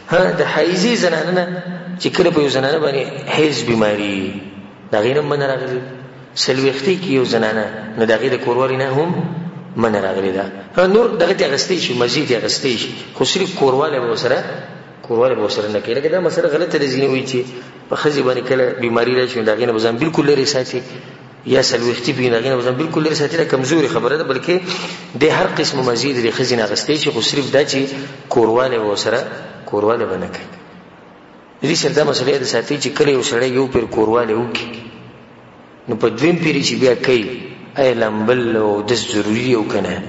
ها د حایزي زنانه نه چې کله په یو زنانه باندې حیض بیماری دا غینه من راغلی سلوختی کې یو زنانه نه دغه د کوروالي نه هم من راغلی دا نور دغه ته غستې شي مزید غستې شي خو صرف کورواله به وسره نه کوي لکه دا مسله غلطه ده ځینې وایي چې په ښځې باندې کله بیماری راشي دغه نه بزن بالکل لري ساتي یا سلوختی به دغه نه بزن بالکل لري ساتي دا کمزوري خبره ده بلکې د هر قسم مزید د ښځې نه غستې شي خو صرف دا چې کورواله به نه کوي دې سره دا مسله ده ساتي چې کله یو سړی یو پر کورواله وکړي نو په دویم پیری چې بیا کوي ای لمبل او د ضروري او کنه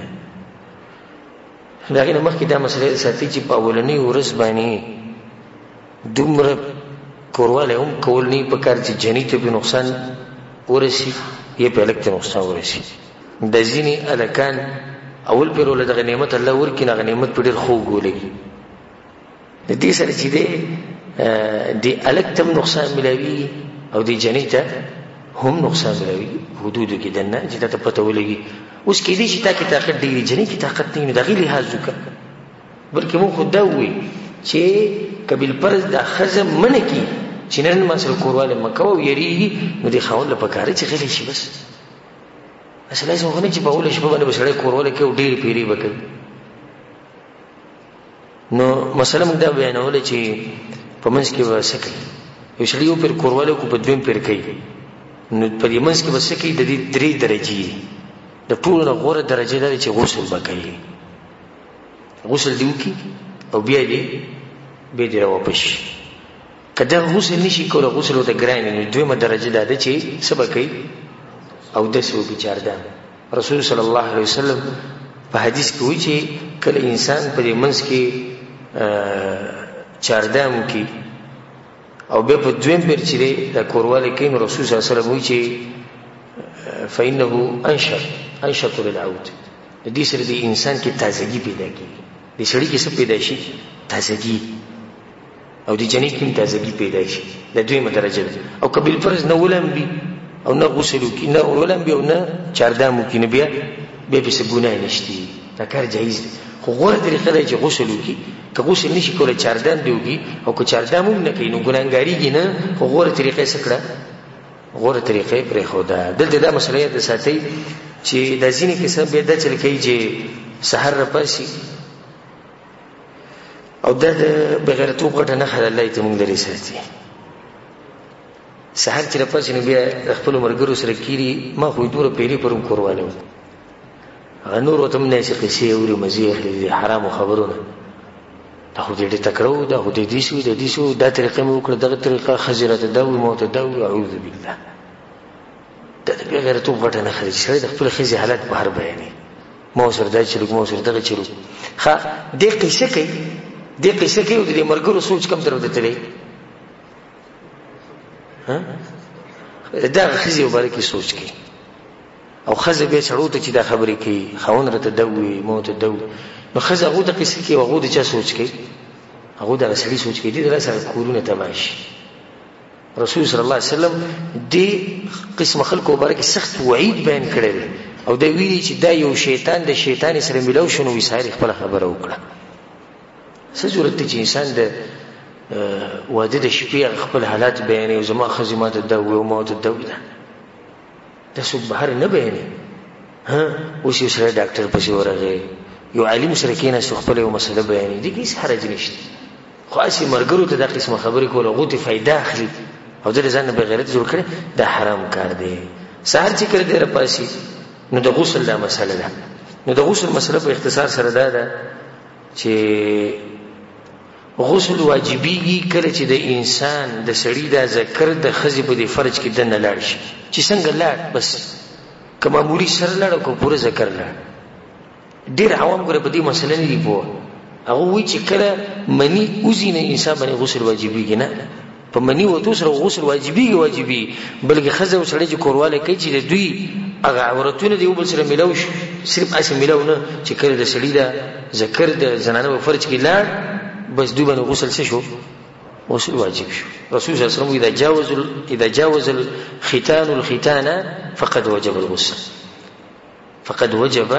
داغه مخکې دا مسله ساتي چې په اولنی ورځ باندې دومره کورواله هم کول نه په کار چې جنې ته به نقصان ورسي یا په لکه نقصان ورسي د ځینې الکان اول پیرول دغه نعمت الله ورکې نه نعمت په ډېر خوږ ولګي د دې سره چې دی الک تم نقصان ملاوي او دی جنې ته هم نقصان ملاوي حدودو کې دنه چې ته پته ولګي اوس کې دې چې تا کې طاقت ډېری جنې کې طاقت نه دغه لحاظ وکړه بلکې مو خو دا وي چې قبل پرز د خزم من کی چې نن مسل کورواله مکو یریږي نو د خاون له پکاره چې غلی شي بس اصله زه غواړم چې په اول شپه باندې بسړی کورواله کې ډېر پیری وکړي نو مثلا موږ دا بیانول چې په منځ کې وسکي یو شړی یو پر کورواله کو په دویم پر کوي نو په دې منځ کې وسکي د دې درې درجې د ټول نه غوره درجه ده چې غسل وکړي غسل دی وکي او بیا دې واپس کله غسل نشي کولای غسل وته ګران نه دویمه درجه ده چې سبا کوي او د سو کې چاردان رسول صلی الله علیه وسلم په حدیث کې وایي چې کله انسان په دې منځ کې چاردام کې او به په دویم پر چې د کورواله کې رسول صلی الله علیه وسلم وایي چې فإنه انشط للعود د دې سره د انسان کې تازگی پیدا کیږي د سړي کې څه پیدا شي تازگی او د جنې کې تازگی پیدا شي د دویمه درجه او قبل فرض نه ولم بي او نه غسل کی نه ولم بي او نه چاردام کی نه بیا به څه ګناه نشتی دا کار جایز دی خو غوړه طریقه ده چې غسل وکي که غسل نشي کولای چاردام دیوږي او که چاردام هم نه کوي نو ګناګاریږي نه خو غوړه طریقه سکړه غوړه طریقې پرې خو دا دلته دا مسله ده ساتي چې د ځینې کسان به دا چل کوي چې سحر را پاسي او دا د بغیرتوب غټه نه خل الله ته مونږ لري ساتي سحر چې را پاسي نو بیا خپل مرګرو سره کیری ما خو دوره پیری پرم کورواله نور وتم نه چې قصې اوري مزيح دي حرام خبرونه دا خو دې تکرو دا خو دې شو دا طریقې مو کړ دغه طریقه خزرته دا و موت دا و اعوذ بالله دا بغیر تو غټه نه خرج شوی د خپل خزي حالت بهر بیانې مو سره دا چې مو سره دغه چلو ښه دې قصه کې د مرګرو سوچ کم درو دتلې ها دا خزي مبارکي سوچ کې او خزه به سړو ته چې دا خبرې کوي خاون رته دوي موت دوي نو خزه هغه د قصې کې هغه د چا سوچ کوي هغه د رسول سوچ کوي دې سره کورونه تماشي رسول صلی الله علیه وسلم دې قسم خلکو مبارک سخت وعید بیان کړی او دا ویلي چې دا یو شیطان د شیطان سره ملو شنو وسایل خپل خبره وکړه څه ضرورت دی چې انسان د واده د شپې خپل حالات بیانې او زما خزمات دوي او موت دوي دا څوک بهر نه بیانې ها اوس یو سره ډاکټر پسې ورغی یو عالم سره کېناست خپل یو مسله بیانې دي هیڅ حرج نشته خو اسی مرګرو ته دا قسمه خبرې کول غوته فائدہ اخلي او د ځان به غیرت جوړ کړي دا حرام کار دی سحر چې کړه ډیره پاسي نو د غسل دا مسله ده نو د غسل مسله په اختصار سره ده چې غسل واجبېږي کله چې د انسان د سړی د ذکر د خزې په د فرج کې دنه لاړ شي چې څنګه لاړ بس که معمولی سر لاړ او که پوره ذکر لاړ ډېر عوام ګوره په دې مسله نه دي پوه هغه وایي چې کله مني وځي نه انسان باندې غسل واجبېږي نه په مني وتو سره غسل واجبېږي بلکې ښځه او سړی چې کورواله کوي چې د دوی هغه عورتونه د یو بل سره میلاو شي صرف هسې میلاو نه چې کله د سړي د ذکر د زنانه په فرج کې لاړ بس دوی باندې غسل څه شو غسل واجب شو رسول صلی الله علیه وسلم اذا جاوز الختان الختان فقد وجب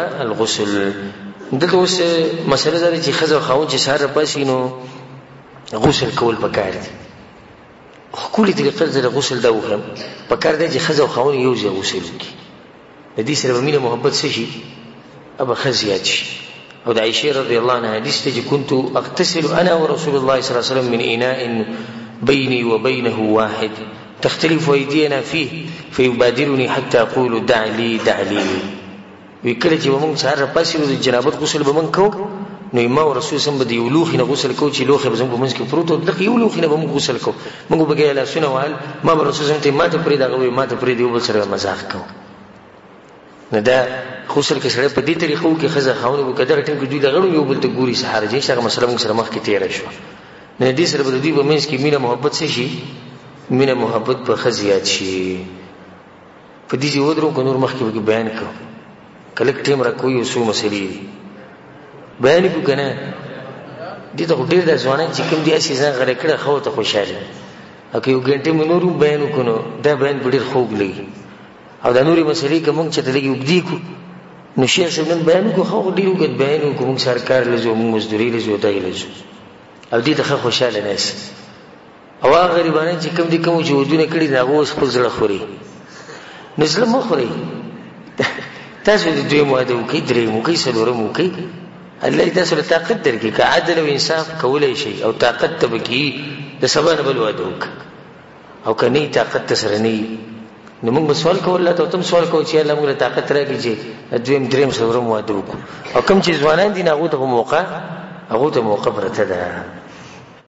الغسل دغه اوس مسله ده چې خزه خاون چې سحر پاسي نو غسل کول پکار دي خپل طریقه د غسل دا وهم پکار دی چې ښځه او خاوند یو ځای غسل وکړي د دې سره مینه محبت شي ابا خزيات شي او د عائشه رضی الله عنها حدیث ته كنت اغتسل انا ورسول الله صلی الله علیه وسلم من اناء بيني وبينه واحد تختلف ايدينا فيه فيبادرني حتى اقول دع لي دع لي وکړه چې موږ سره پاسې د جنابت غسل به موږ کو نو ما او رسول سم به یو لوخي نه غسل کو چې لوخي به زموږ منځ کې پروت او دغه یو لوخي نه به موږ غسل کو موږ به ګیلا سونه وال ما به رسول سم ته ماته پرې دا غوي ماته پرې دی وبل سره مزاح کو نه دا غسل کې سره په دې طریقو کې خزه خاونه به قدر ټیم کې دوی دغه یو بل ته ګوري سحر جې شغه مسله موږ سره مخ کې تیر شو نه دې سره به دوی په منځ کې مینه محبت شي مینه محبت په خزيات شي په دې ودرو کو نور مخ کې بیان کو کله ټیم را کوي وسو مسلې بیان کو کنه دې ته ډېر د ځوانان چې کوم دي اسی ځان غره کړه خو ته خوشاله اکه یو ګنټه منورو بیان وکړو دا بیان ډېر خوب لګي او د نوري مسلې کوم چې ته لګي وګدي کو نو شیخ سمن بیان کو خو ډېر وګد بیان کوم سرکار لزو مزدوري لزو دای لزو او دې ته خوشاله ناس او هغه غریبانه چې کوم دي کوم چې ودونه کړی دا اوس خپل زړه خوري نسل مو خوري تاسو دې دوی مو ده کوي درې مو کوي سلوره مو کوي الله دې تاسو ته طاقت درکې که عدل او انصاف کولای شي او طاقت ته بکی د سبا نه بل وادوک او کني طاقت سره نه نو موږ سوال کوو الله ته تم سوال کوو چې الله موږ ته طاقت راکړي چې دویم دریم سلوره مو وادوک او کوم چې ځوانان دي هغه ته موقع پرته ده